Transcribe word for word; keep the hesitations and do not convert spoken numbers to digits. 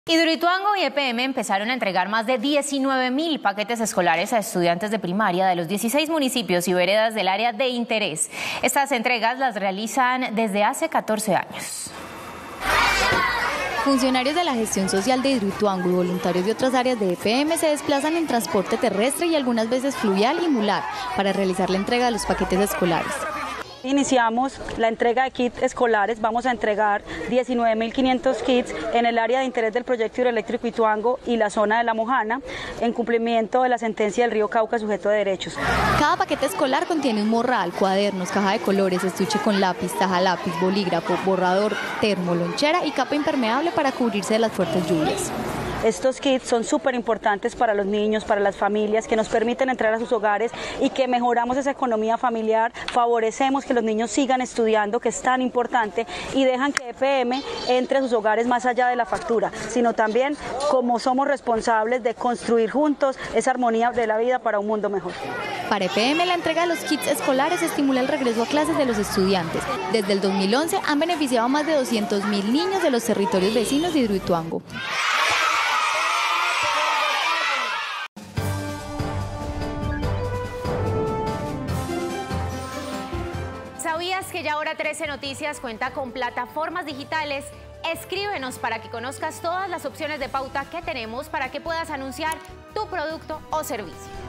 Hidroituango y E P M empezaron a entregar más de diecinueve mil paquetes escolares a estudiantes de primaria de los dieciséis municipios y veredas del área de interés. Estas entregas las realizan desde hace catorce años. Funcionarios de la gestión social de Hidroituango y voluntarios de otras áreas de E P M se desplazan en transporte terrestre y algunas veces fluvial y mular para realizar la entrega de los paquetes escolares. Iniciamos la entrega de kits escolares, vamos a entregar diecinueve mil quinientos kits en el área de interés del proyecto hidroeléctrico Ituango y la zona de La Mojana, en cumplimiento de la sentencia del río Cauca sujeto de derechos. Cada paquete escolar contiene un morral, cuadernos, caja de colores, estuche con lápiz, taja lápiz, bolígrafo, borrador, termo, lonchera y capa impermeable para cubrirse de las fuertes lluvias. Estos kits son súper importantes para los niños, para las familias, que nos permiten entrar a sus hogares y que mejoramos esa economía familiar, favorecemos que los niños sigan estudiando, que es tan importante, y dejan que E P M entre a sus hogares más allá de la factura, sino también como somos responsables de construir juntos esa armonía de la vida para un mundo mejor. Para E P M, la entrega de los kits escolares estimula el regreso a clases de los estudiantes. Desde el dos mil once han beneficiado a más de doscientos mil niños de los territorios vecinos de Hidroituango. ¿Sabías que ya Hora trece Noticias cuenta con plataformas digitales? Escríbenos para que conozcas todas las opciones de pauta que tenemos para que puedas anunciar tu producto o servicio.